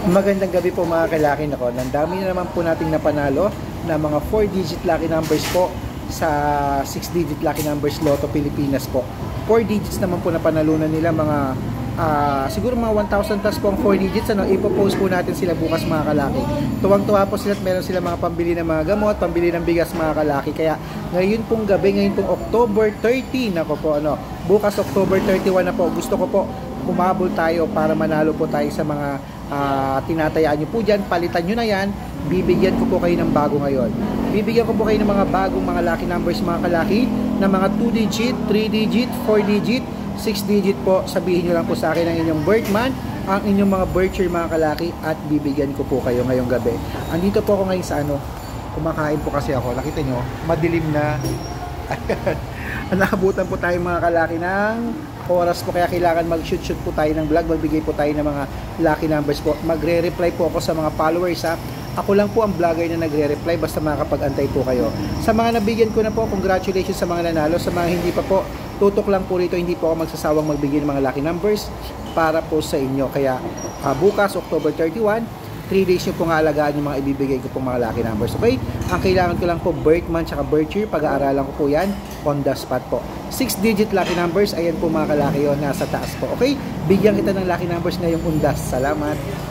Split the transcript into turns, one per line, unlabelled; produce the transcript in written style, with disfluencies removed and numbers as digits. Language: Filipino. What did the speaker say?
Magandang gabi po mga kalaki. Nako, nandami na naman po nating napanalo na mga 4-digit lucky numbers po sa 6-digit lucky numbers Lotto Pilipinas po. 4 digits naman po na panalunan nila mga siguro mga 1,000 plus po ang 4 digits. Ipopost po natin sila bukas mga kalaki. Tuwang-tuwa po sila at meron sila mga pambili ng mga gamot, pambili ng bigas mga kalaki. Kaya ngayon pong gabi, ngayon pong October 30, nako po bukas October 31 na po. Gusto ko po humabol tayo para manalo po tayo sa mga tinatayaan nyo po dyan. Palitan nyo na yan. Bibigyan ko po kayo ng bago ngayon. Bibigyan ko po kayo ng mga bagong mga lucky numbers mga kalaki na mga 2 digit, 3 digit, 4 digit, 6 digit po. Sabihin nyo lang po sa akin ang inyong birth month, ang inyong mga birth year mga kalaki, at bibigyan ko po kayo ngayong gabi. Andito po ako ngayon sa kumakain po kasi ako. Nakita nyo, madilim na. Nakabutan po tayo mga kalaki ng oras po, kaya kailangan mag-shoot po tayo ng vlog, magbigay po tayo ng mga lucky numbers po. Magre-reply po ako sa mga followers ha. Ako lang po ang vlogger na nagre-reply, basta makakapag-antay po kayo. Sa mga nabigyan ko na po, congratulations sa mga nanalo. Sa mga hindi pa po, tutok lang po rito, hindi po ako magsasawang magbigay ng mga lucky numbers para po sa inyo. Kaya bukas October 31, 3 days nyo po nga alagaan yung mga ibibigay ko pong mga lucky numbers. Okay? Ang kailangan ko lang po birth month tsaka birth year. Pag-aaralan ko po yan on the spot po. 6-digit lucky numbers. Ayan po mga kalaki yun. Nasa taas po. Okay? Bigyan kita ng lucky numbers ngayong undas. Salamat.